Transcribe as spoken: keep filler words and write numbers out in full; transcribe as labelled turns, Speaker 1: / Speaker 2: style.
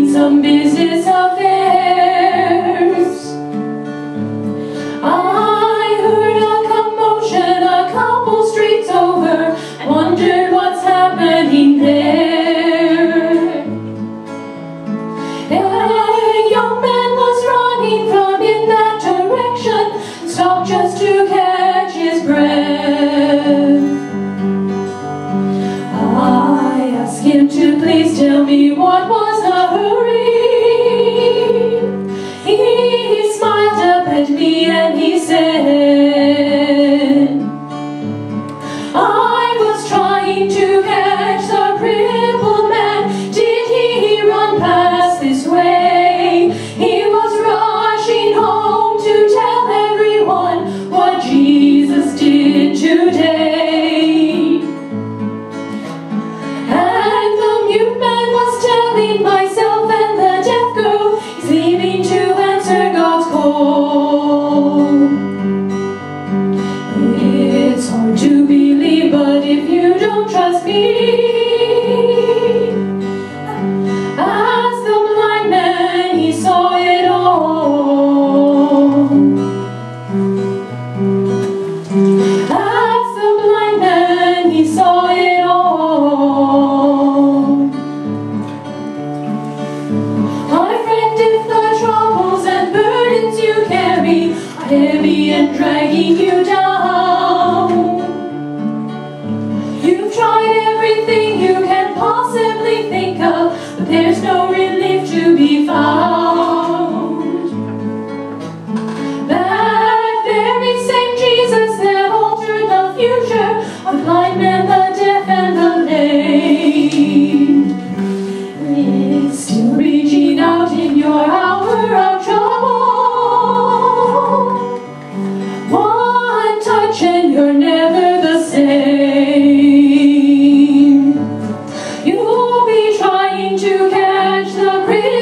Speaker 1: some business affairs. I heard a commotion a couple streets over, and wondered what's happening there. A young man was running from in that direction, stopped just to catch his breath. I asked him to please tell me what was the hurry. He smiled up at me and he said, I was trying to catch the crippled man. Did he run past this way? He was rushing home to tell everyone what Jesus did today. And the mute man was telling myself and the deaf girl he's leaving to answer God's call. It's hard to believe, but if you don't trust me, as the blind man, he saw it all. As the blind man, he saw it all. My friend, if the troubles and burdens you carry are heavy and dragging you down, you've tried everything you can possibly think of, but there's no relief to be found. That very same Jesus that altered the future of the blind man, the deaf, and the lame is still reaching out in your hour of trouble. One touch and you're never the same. You'll be trying to catch the